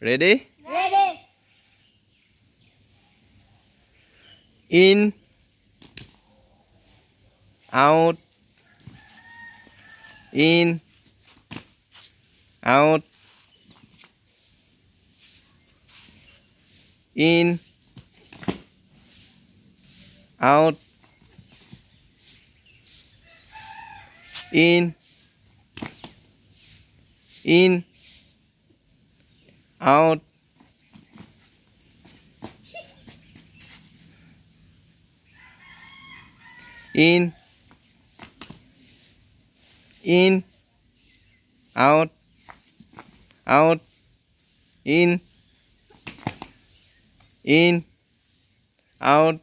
Ready? Ready. In, out, in, out, in, out, in, out, in, out, out, in, out,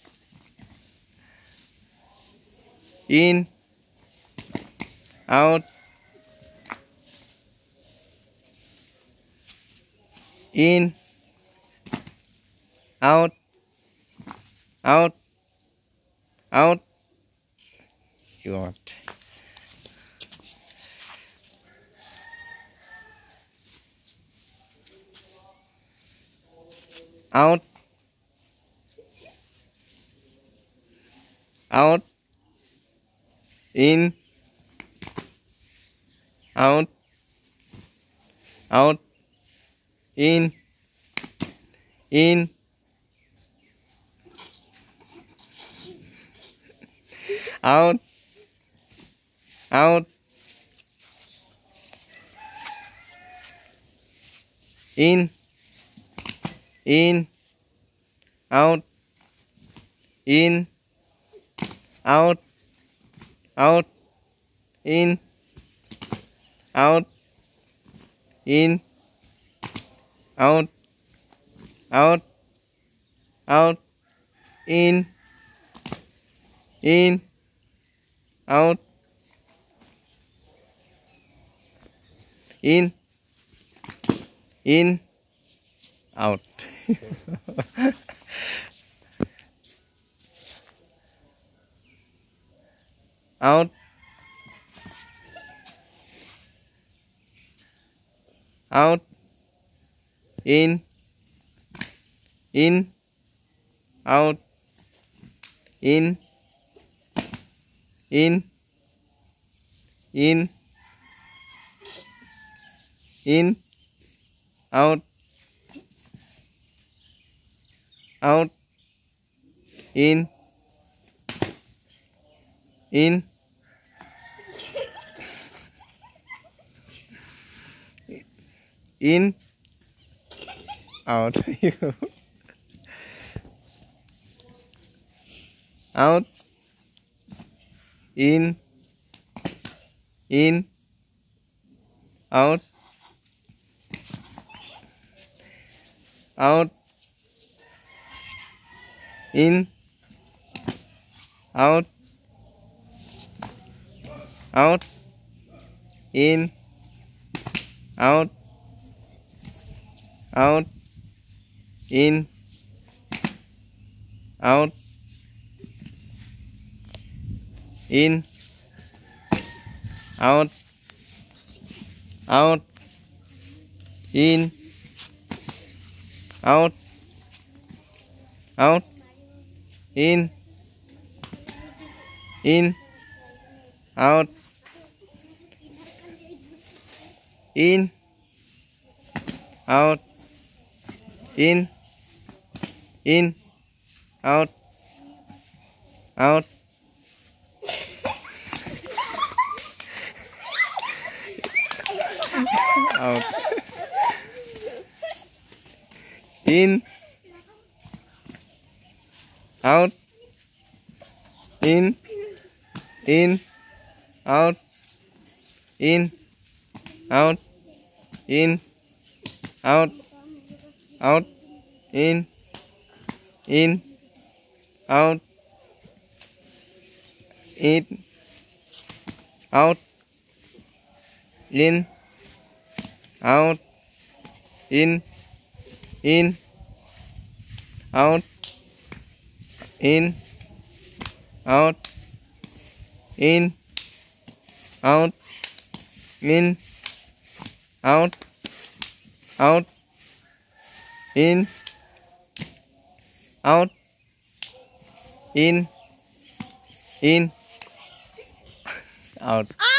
in, out, in, out, out, out. You want out, out, in, out, out, in, out, out, in, out, out, out, in, out, out, out, out, in, out, out. Out, out, in, out, in, out, out, in, out. Out, in, out, out, in, out, out, in, out, out, in, out, out, out, in, out, out, in, out, in, out, out, out. Out, in, out, in, out, out, out, out, in, out, out, in, out, out, out, out, out, out, in, out, in, out.